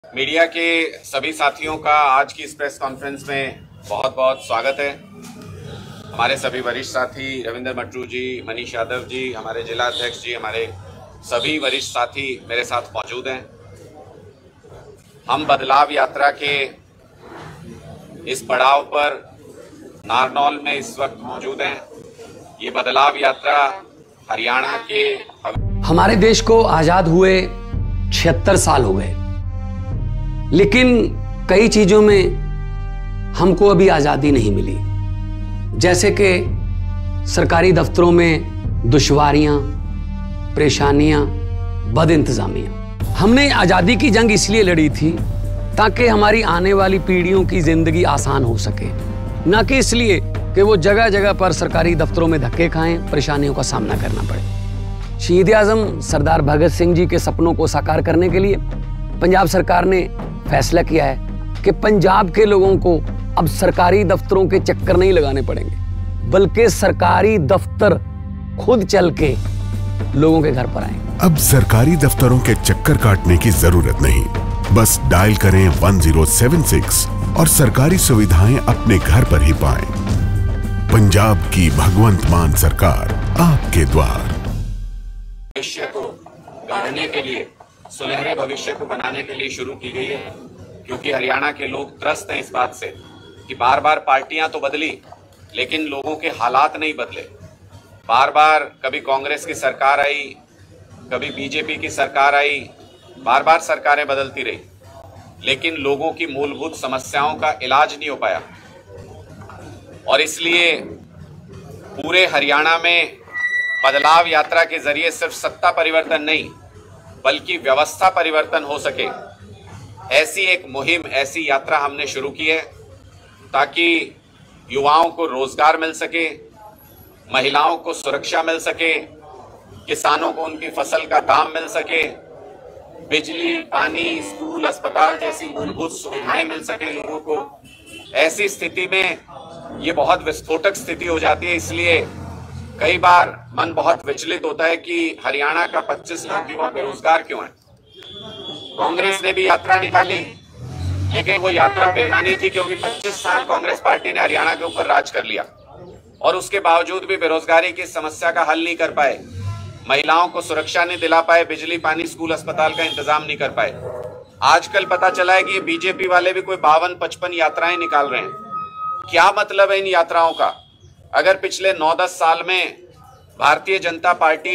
Media के सभी साथियों का आज की इस प्रेस कॉन्फ्रेंस में बहुत बहुत स्वागत है। हमारे सभी वरिष्ठ साथी रविंद्र मटरू जी, मनीष यादव जी, हमारे जिला अध्यक्ष जी, हमारे सभी वरिष्ठ साथी मेरे साथ मौजूद हैं। हम बदलाव यात्रा के इस पड़ाव पर नारनौल में इस वक्त मौजूद हैं। ये बदलाव यात्रा हरियाणा के हमारे देश को आजाद हुए 76 साल हो गए, लेकिन कई चीजों में हमको अभी आजादी नहीं मिली। जैसे कि सरकारी दफ्तरों में दुश्वारियां, परेशानियां, बदइंतजामियां। हमने आजादी की जंग इसलिए लड़ी थी ताकि हमारी आने वाली पीढ़ियों की जिंदगी आसान हो सके, ना कि इसलिए कि वो जगह जगह पर सरकारी दफ्तरों में धक्के खाएं, परेशानियों का सामना करना पड़े। शहीद आजम सरदार भगत सिंह जी के सपनों को साकार करने के लिए पंजाब सरकार ने फैसला किया है कि पंजाब के लोगों को अब सरकारी दफ्तरों के चक्कर नहीं लगाने पड़ेंगे, बल्कि सरकारी दफ्तर खुद चल के लोगों के घर पर आए। अब सरकारी दफ्तरों के चक्कर काटने की जरूरत नहीं, बस डायल करें 1076 और सरकारी सुविधाएं अपने घर पर ही पाएं। पंजाब की भगवंत मान सरकार आपके द्वार। भविष्य को गढ़ने के लिए, सुनहरे भविष्य को बनाने के लिए शुरू की गई है, क्योंकि हरियाणा के लोग त्रस्त हैं इस बात से कि बार बार पार्टियां तो बदली लेकिन लोगों के हालात नहीं बदले। बार बार कभी कांग्रेस की सरकार आई, कभी बीजेपी की सरकार आई, बार बार सरकारें बदलती रही, लेकिन लोगों की मूलभूत समस्याओं का इलाज नहीं हो पाया। और इसलिए पूरे हरियाणा में बदलाव यात्रा के जरिए सिर्फ सत्ता परिवर्तन नहीं बल्कि व्यवस्था परिवर्तन हो सके, ऐसी एक मुहिम, ऐसी यात्रा हमने शुरू की है ताकि युवाओं को रोजगार मिल सके, महिलाओं को सुरक्षा मिल सके, किसानों को उनकी फसल का दाम मिल सके, बिजली, पानी, स्कूल, अस्पताल जैसी मूलभूत सुविधाएं मिल सके लोगों को। ऐसी स्थिति में ये बहुत विस्फोटक स्थिति हो जाती है। इसलिए कई बार मन बहुत विचलित होता है कि हरियाणा का 25 लाख युवा बेरोजगार क्यों है। कांग्रेस ने भी यात्रा निकाली, लेकिन वो यात्रा बेमानी थी, क्योंकि 25 साल कांग्रेस पार्टी ने हरियाणा के ऊपर राज कर लिया और उसके बावजूद भी बेरोजगारी की समस्या का हल नहीं कर पाए, महिलाओं को सुरक्षा नहीं दिला पाए, बिजली, पानी, स्कूल, अस्पताल का इंतजाम नहीं कर पाए। आजकल पता चला है कि ये बीजेपी वाले भी कोई 52-55 यात्राएं निकाल रहे हैं। क्या मतलब है इन यात्राओं का? अगर पिछले 9-10 साल में भारतीय जनता पार्टी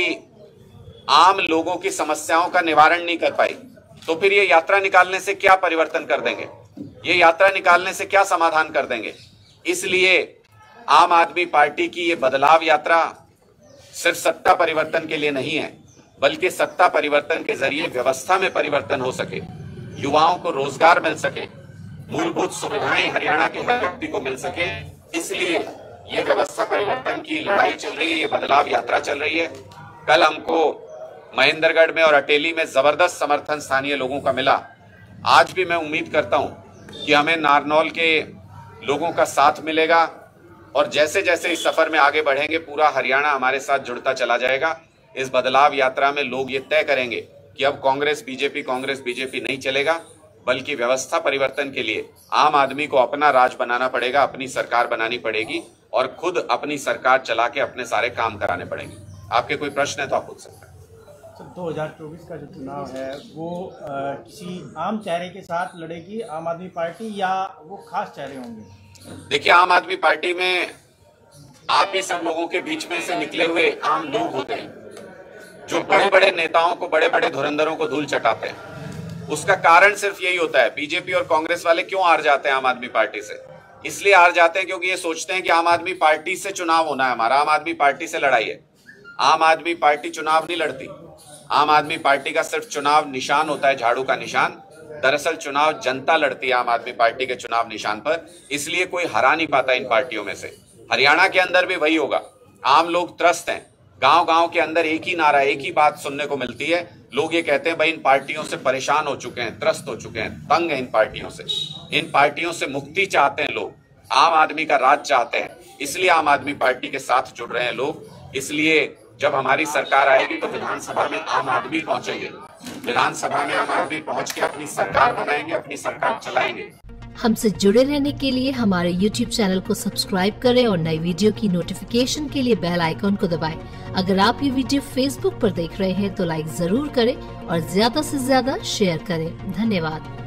आम लोगों की समस्याओं का निवारण नहीं कर पाई, तो फिर ये यात्रा निकालने से क्या परिवर्तन कर देंगे? ये यात्रा निकालने से क्या समाधान कर देंगे? इसलिए आम आदमी पार्टी की ये बदलाव यात्रा सिर्फ सत्ता परिवर्तन के लिए नहीं है, बल्कि सत्ता परिवर्तन के जरिए व्यवस्था में परिवर्तन हो सके, युवाओं को रोजगार मिल सके, मूलभूत सुविधाएं हरियाणा के हर व्यक्ति को मिल सके। इसलिए ये व्यवस्था परिवर्तन की लड़ाई चल रही है, ये बदलाव यात्रा चल रही है। कल हमको महेंद्रगढ़ में और अटेली में जबरदस्त समर्थन स्थानीय लोगों का मिला। आज भी मैं उम्मीद करता हूं कि हमें नारनौल के लोगों का साथ मिलेगा और जैसे जैसे इस सफर में आगे बढ़ेंगे पूरा हरियाणा हमारे साथ जुड़ता चला जाएगा। इस बदलाव यात्रा में लोग ये तय करेंगे कि अब कांग्रेस बीजेपी नहीं चलेगा, बल्कि व्यवस्था परिवर्तन के लिए आम आदमी को अपना राज बनाना पड़ेगा, अपनी सरकार बनानी पड़ेगी और खुद अपनी सरकार चला के अपने सारे काम कराने पड़ेंगे। आपके कोई प्रश्न है तो आप पूछ सकते हैं। सर, 2024 का जो चुनाव है वो किसी आम चेहरे के साथ लड़ेगी आम आदमी पार्टी, या वो खास चेहरे होंगे? देखिए, आम आदमी पार्टी में आप ही सब लोगों के बीच में से निकले हुए आम लोग होते हैं जो बड़े बड़े नेताओं को, बड़े बड़े धुरंधरों को धूल चटाते हैं। उसका कारण सिर्फ यही होता है। बीजेपी और कांग्रेस वाले क्यों हार जाते हैं आम आदमी पार्टी से? इसलिए हार जाते हैं क्योंकि ये सोचते हैं कि आम आदमी पार्टी से चुनाव होना है हमारा, आम आदमी पार्टी से लड़ाई है। आम आदमी पार्टी चुनाव नहीं लड़ती। आम आदमी पार्टी का सिर्फ चुनाव निशान होता है, झाड़ू का निशान। दरअसल चुनाव जनता लड़ती है आम आदमी पार्टी के चुनाव निशान पर, इसलिए कोई हरा नहीं पाता इन पार्टियों में से। हरियाणा के अंदर भी वही होगा। आम लोग त्रस्त हैं। गांव गांव के अंदर एक ही नारा, एक ही बात सुनने को मिलती है। लोग ये कहते हैं भाई इन पार्टियों से परेशान हो चुके हैं, त्रस्त हो चुके हैं, तंग हैं इन पार्टियों से। इन पार्टियों से मुक्ति चाहते हैं लोग, आम आदमी का राज चाहते हैं, इसलिए आम आदमी पार्टी के साथ जुड़ रहे हैं लोग। इसलिए जब हमारी सरकार आएगी तो विधानसभा में आम आदमी पहुंचेंगे, विधानसभा में आम आदमी पहुंच के अपनी सरकार बनाएंगे, अपनी सरकार चलाएंगे। हमसे जुड़े रहने के लिए हमारे YouTube चैनल को सब्सक्राइब करें और नई वीडियो की नोटिफिकेशन के लिए बेल आइकॉन को दबाएं। अगर आप ये वीडियो Facebook पर देख रहे हैं तो लाइक जरूर करें और ज्यादा से ज्यादा शेयर करें। धन्यवाद।